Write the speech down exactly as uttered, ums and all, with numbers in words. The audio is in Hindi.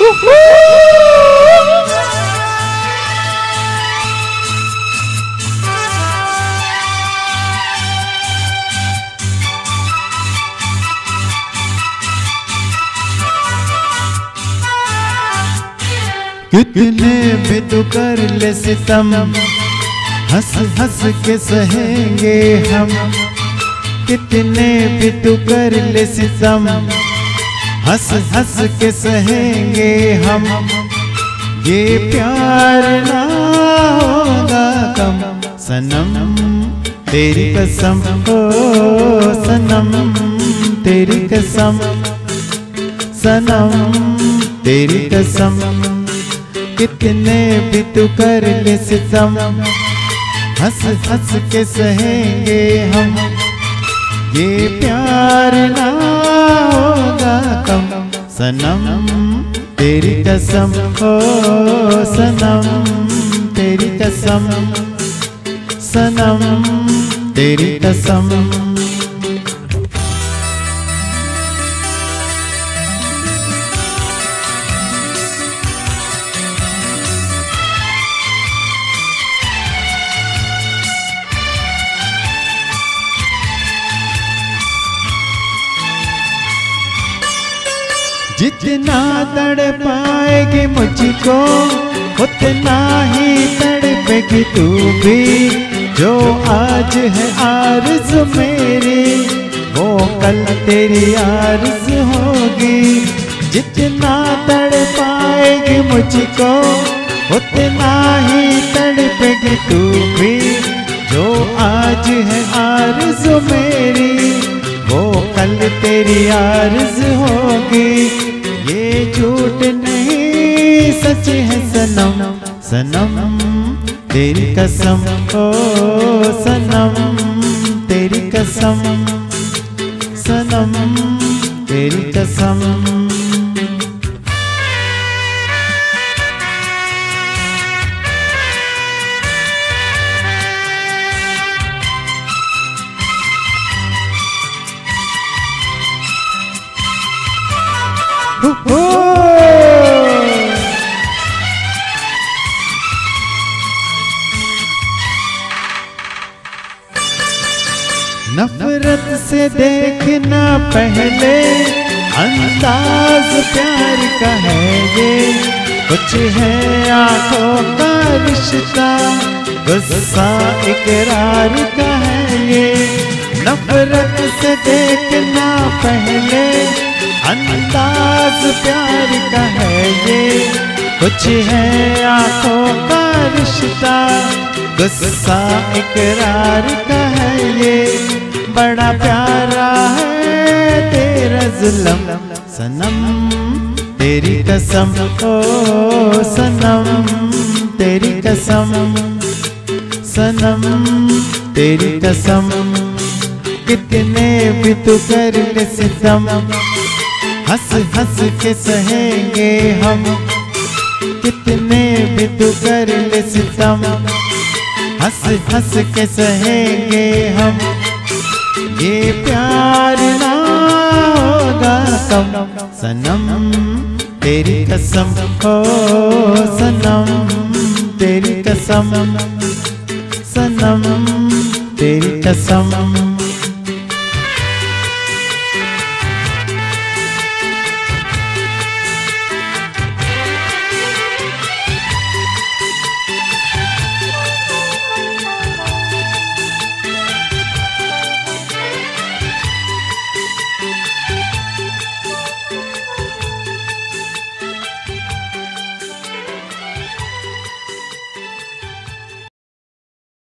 कितने भी तू कर ले सितम, हंस हंस के सहेंगे हम। कितने भी तू कर ले सितम, हंस हंस के सहेंगे हम। ये प्यार ना होगा कम सनम, तेरी कसम हो सनम, तेरी कसम सनम, तेरी कसम। कितने भी तू कर ले सितम, हंस हंस के सहेंगे हम। ये प्यार ना होगा कम सनम, तेरी कसम हो सनम, तेरी कसम सनम, तेरी कसम। जितना तड़पाएगी मुझको उतना ही तड़पेगी तू भी। जो आज है आरज़ू मेरी वो कल तेरी आरज़ू होगी। जितना तड़पाएगी मुझको उतना ही तड़पेगी तू भी। जो आज है आरज़ू मेरी वो कल तेरी आरज़ू होगी। ये झूठ नहीं सच है सनम, सनम तेरी कसम ओ सनम, तेरी कसम सनम, तेरी कसम। नफरत से देखना पहले अंदाज प्यार का है ये। कुछ है आंखों का रिश्ता गुस्सा इकरार का है ये। नफरत से देखना पहले अंदाज प्यार का है ये। कुछ है आंखों का रिश्ता गुस्सा इकरार का है ये। बड़ा प्यारा है तेरा जुल्म सनम, तेरी कसम ओ सनम, तेरी कसम सनम, तेरी कसम। कितने भी तू कर ले सितम, हंस हंस के सहेंगे हम। कितने भी तू कर ले सितम, हंस हंस के सहेंगे हम। ये प्यार ना होगा कम सनम, तेरी कसम हो सनम, तेरी कसम सनम, तेरी कसम।